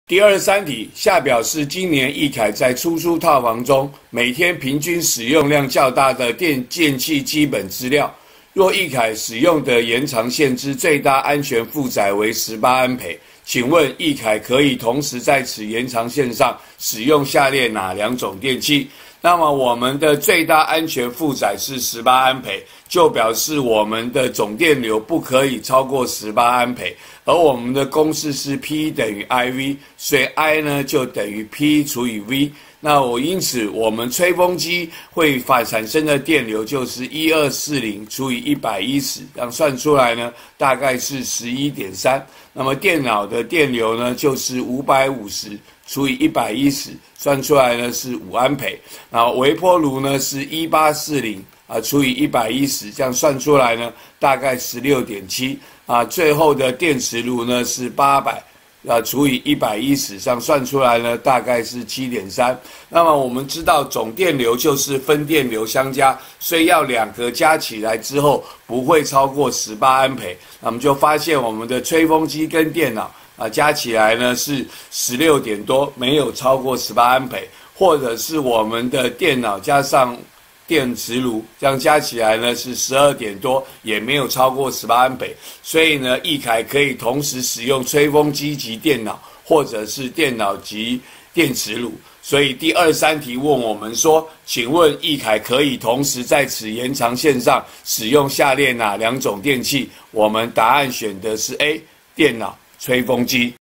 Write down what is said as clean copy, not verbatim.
第23题，下表示今年易凯在出租套房中每天平均使用量较大的电器基本资料。若易凯使用的延长线之最大安全负载为18安培，请问易凯可以同时在此延长线上使用下列哪两种电器？那么我们的最大安全负载是18安培，就表示我们的总电流不可以超过18安培，而我们的公式是 P 等于 IV， 所以 I 呢就等于 P 除以 V。那因此我们吹风机会产生的电流就是1240除以110，这样算出来呢大概是 11.3。那么电脑的电流呢就是550除以110，算出来呢是5安培。然后微波炉呢是1840除以110，这样算出来呢大概 16.7。最后的电磁炉呢是800除以110，这样算出来呢大概是 7.3。那么我们知道总电流就是分电流相加，所以要两个加起来之后不会超过18安培。那我们就发现我们的吹风机跟电脑加起来呢是16点多，没有超过18安培，或者是我们的电脑加上电磁炉，这样加起来呢是12点多，也没有超过18安培。所以呢，易凯可以同时使用吹风机及电脑，或者是电脑及电磁炉。所以第23题问我们说，请问易凯可以同时在此延长线上使用下列哪两种电器？我们答案选的是 A， 电脑、吹风机。